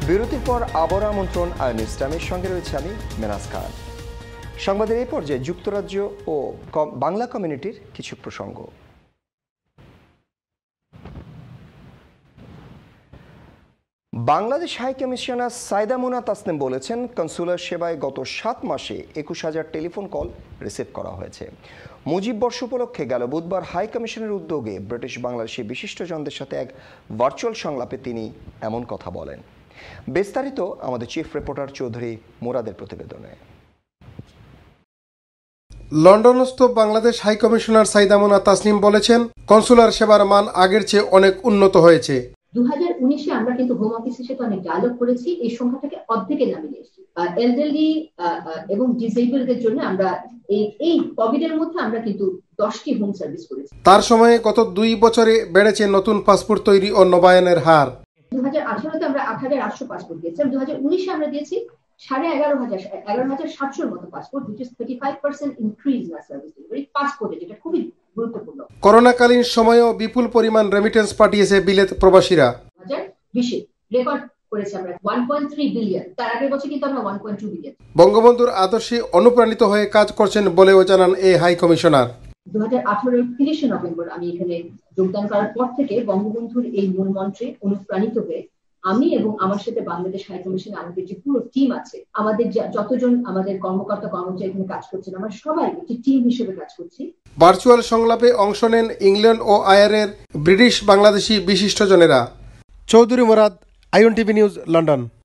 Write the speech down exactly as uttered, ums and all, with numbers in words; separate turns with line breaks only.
বিরতির পর আবার আমন্ত্রণ আয়ন ইসলামের সঙ্গে রয়েছে আমি মেনাজ খান। সংবাদের এই পর্যায়ে যুক্তরাজ্য ও বাংলা কমিউনিটির কিছু প্রসঙ্গ। বাংলাদেশ হাই কমিশনার সাইদা মুনা তাসনিম বলেছেন, কনসুলার সেবায় গত সাত মাসে একুশ হাজার টেলিফোন কল রিসিভ করা হয়েছে। মুজিব বর্ষ উপলক্ষে গেল বুধবার হাই কমিশনের উদ্যোগে ব্রিটিশ বাংলাদেশি বিশিষ্টজনদের সাথে এক ভার্চুয়াল সংলাপে তিনি এমন কথা বলেন। বিস্তারিত আমাদের চিফ রিপোর্টার চৌধুরী মুরাদের প্রতিবেদনে।
লন্ডনস্থ বাংলাদেশ হাই কমিশনার সাইদা মুনা তাসনিম বলেছেন, কনসুলার সেবার মান আগের চেয়ে অনেক উন্নত হয়েছে।
দু হাজার উনিশে আমরা কিন্তু হোম অফিসের সাথে অনেক ডায়ালগ করেছি, এই সংখ্যাটাকে অর্ধেকে নামিয়ে এসেছি। এলডারলি এবং ডিসেবলদের জন্য আমরা এই এই কোভিড এর মধ্যে আমরা কিন্তু দশটি হোম সার্ভিস করেছি।
তার সময়ে গত দুই বছরে বেড়েছে নতুন পাসপোর্ট তৈরি ও নবায়নের হার।
দু হাজার আঠারোতে আমরা আট হাজার আটশো পাসপোর্ট দিয়েছিলাম, দু হাজার উনিশে আমরা দিয়েছি সাড়ে এগারো হাজার এগারো হাজার সাতশোর মতো passport, which is thirty-five percent increase in our service delivery পাসপোর্টে, যেটা খুবই গুরুত্বপূর্ণ।
করোনাকালীন সময়েও বিপুল পরিমাণ রেমিটেন্স পাঠিয়েছে বিলেত প্রবাসীরা।
দু হাজার বিশে রেকর্ড করেছে আমরা one point three বিলিয়ন, তার আগের বছর কিন্তু আমরা one point two বিলিয়ন।
বঙ্গবন্ধুর আদর্শে অনুপ্রাণিত হয়ে কাজ করছেন বলেও জানান এই হাই কমিশনার।
দু হাজার আঠারোর তিরিশে নভেম্বর আমি এখানে যোগদান করার পর থেকে বঙ্গবন্ধুর এই মূল মন্ত্রে অনুপ্রাণিত হয়ে আমি এবং আমার সাথে বাংলাদেশ হাই কমিশনে আমাদের যে পুরো টিম আছে, আমাদের যতজন আমাদের কর্মকর্তা কর্মচারী এখানে কাজ করছেন, আমরা সবাই একটি টিম হিসেবে কাজ করছি।
ভার্চুয়াল সংলাপে অংশ নেন ইংল্যান্ড ও আয়ারের ব্রিটিশ বাংলাদেশি বিশিষ্টজনেরা। Chowdhury Murad, IN TV news, London.